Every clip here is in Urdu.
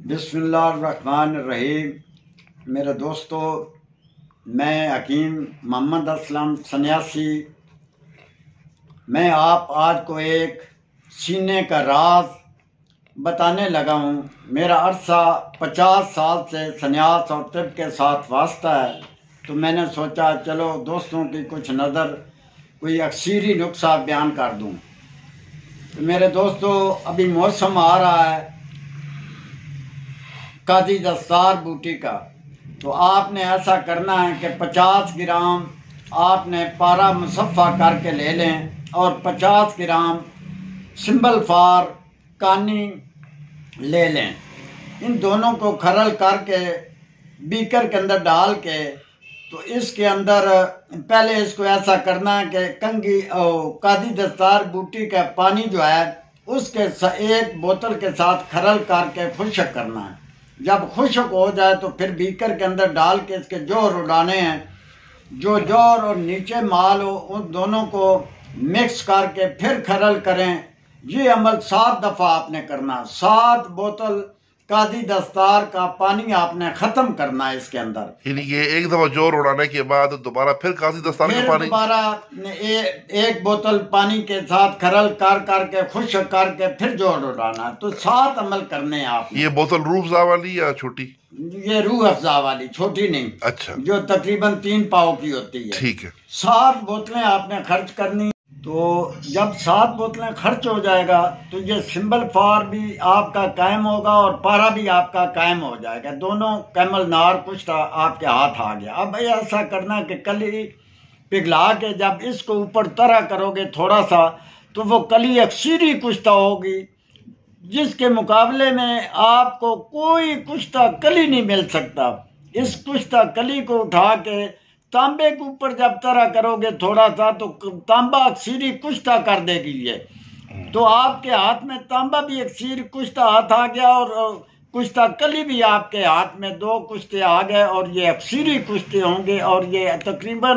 بسم اللہ الرحمن الرحیم۔ میرے دوستو، میں حکیم محمد اسلم سنیاسی، میں آج کو ایک سینے کا راز بتانے لگا ہوں۔ میرا عرصہ 50 سال سے سنیاس اور طب کے ساتھ واسطہ ہے، تو میں نے سوچا چلو دوستوں کی کچھ نظر کوئی اکثیری نسخہ بیان کر دوں۔ میرے دوستو، ابھی موسم آ رہا ہے قاضی دستار بوٹی کا، تو آپ نے ایسا کرنا ہے کہ 50 گرام آپ نے پارا مصفہ کر کے لے لیں اور 50 گرام سمبل فار کانی لے لیں۔ ان دونوں کو کھرل کر کے بیکر کے اندر ڈال کے، تو اس کے اندر پہلے اس کو ایسا کرنا ہے کہ قاضی دستار بوٹی کا پانی جو ہے اس کے ایک بوتل کے ساتھ کھرل کر کے خشک کرنا ہے۔ جب خشک ہو جائے تو پھر بیکر کے اندر ڈال کے اس کے جوہر اڑانے ہیں، جو جوہر اور نیچے مال ہو ان دونوں کو مکس کر کے پھر کھرل کریں۔ یہ عمل 7 دفعہ آپ نے کرنا، 7 بوتل قاضی دستار کا پانی آپ نے ختم کرنا ہے اس کے اندر۔ یعنی یہ ایک دفعہ جوہر اڑانے کے بعد دوبارہ پھر قاضی دستار کا پانی، دوبارہ ایک بوتل پانی کے ساتھ کھرل کر کے خشک کر کے پھر جوہر اڑانا، تو 7 عمل کرنے ہیں آپ نے۔ یہ بوتل روح افزا والی یا چھوٹی؟ یہ روح افزا والی، چھوٹی نہیں، اچھا، جو تقریباً 3 پاؤ کی ہوتی ہے۔ ٹھیک ہے۔ 7 بوتلیں آپ نے خرچ کرنی۔ تو جب 7 بوتلیں خرچ ہو جائے گا تو یہ سمبل فار بھی آپ کا قائم ہوگا اور پارا بھی آپ کا قائم ہو جائے گا، دونوں کیمل نار کشتہ آپ کے ہاتھ آ گیا۔ اب ایسا کرنا کہ کلی پگھلا کے جب اس کو اوپر طرح کرو گے تھوڑا سا، تو وہ کلی اکثیری کشتہ ہوگی، جس کے مقابلے میں آپ کو کوئی کشتہ کلی نہیں مل سکتا۔ اس کشتہ کلی کو اٹھا کے تانبے کے اوپر جب طرح کرو گے تھوڑا سا، تو تانبا اکثیری کشتہ کر دے گی یہ، تو آپ کے ہاتھ میں تانبا بھی اکثیر کشتہ ہاتھ آ گیا اور کشتہ کلی بھی آپ کے ہاتھ میں 2 کشتے آ گئے، اور یہ اکثیری کشتے ہوں گے، اور یہ تقریباً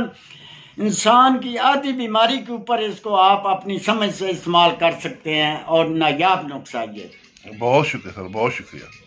انسان کی آدھی بیماری کے اوپر اس کو آپ اپنی سمجھ سے استعمال کر سکتے ہیں، اور نایاب نسخہ یہ۔ بہت شکریہ سر، بہت شکریہ۔